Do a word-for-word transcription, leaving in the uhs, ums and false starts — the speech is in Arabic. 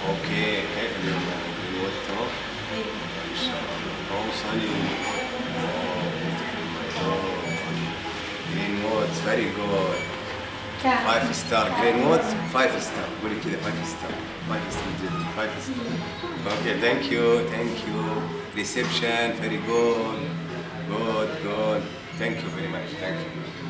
اوكي، كيف اليوم؟ جرين وود تمام؟ ان شاء الله. هو sunny. Oh, beautiful. Oh, green wood, very good. Five star. Green wood, five star. قولي كده five star. Five star جدا. Five star. Okay, thank you, thank you. Reception, very good. Good, good. Thank you very much. Thank you.